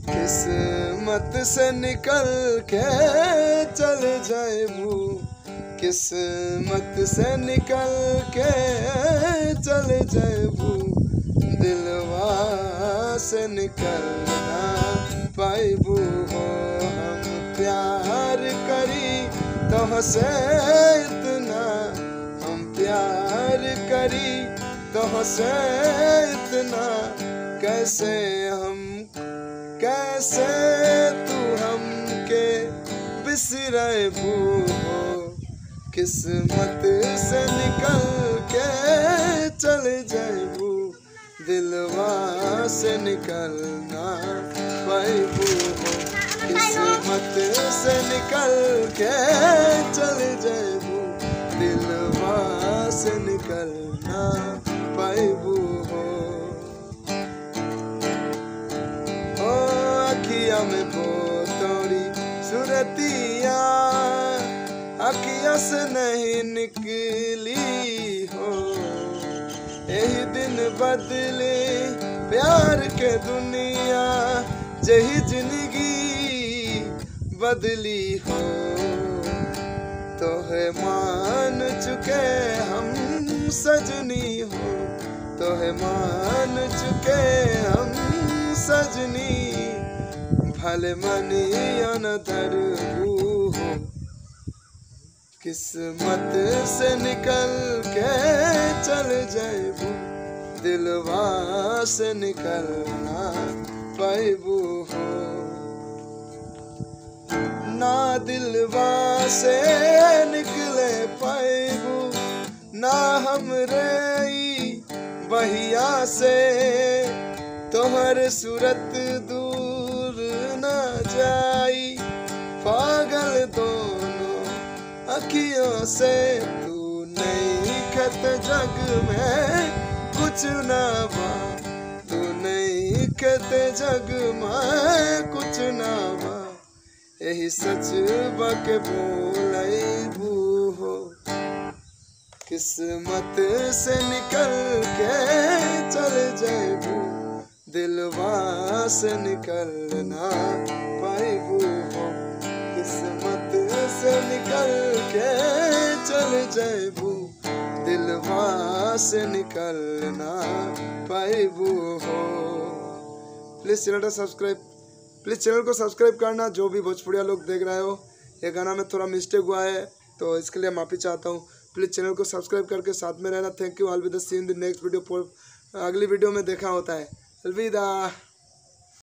किस्मत से निकल के चले जाएबू, किस्मत से निकल के चले जाएबू, दिलवा से निकल ना पाएबू हो। हम प्यार करी तो हसे इतना, हम प्यार करी तो हसे इतना, कैसे तू हमके बिसरेबू हो। किस्मत से निकल के चले जाएबू, दिलवा से निकल ना पाएबू हो। किस्मत से निकल के चले जाएबू, दिलवा से निकल ना पाएबू हो। अखिया में पोतोरी सुरतिया, अखिया से नहीं निकली हो। यही दिन बदले प्यार के दुनिया, यही जिंदगी बदली हो। तो है मान चुके हम सजनी हो, तो है मान चुके हम सजनी, भले मनिया न धरबू हो। किस्मत से निकल के चले जाएबू, दिलवा से निकल ना पाएबू हो। ना दिलवा से निकले पाएबू, ना हमरे बहिया से तोहर सूरत दूर न जाई। पागल दोनों अखियों से, तू नहीं खत जग में कुछ ना बा, तू नहीं खत जग में कुछ ना बा। यही सच बके बोलबू हो। किस्मत से निकल के चले जाएबू, दिलवा से निकल ना पाएबू हो। किस्मत से निकल के चले जाएबू, दिलवा से निकल ना पाएबू हो। प्लीज़ चैनल को सब्सक्राइब करना। जो भी भोजपुरिया लोग देख रहे हो, ये गाना में थोड़ा मिस्टेक हुआ है तो इसके लिए माफ़ी चाहता हूँ। प्लीज़ चैनल को सब्सक्राइब करके साथ में रहना। Thank you. All with the see in the next video. अगली वीडियो में देखा होता है। अलविदा।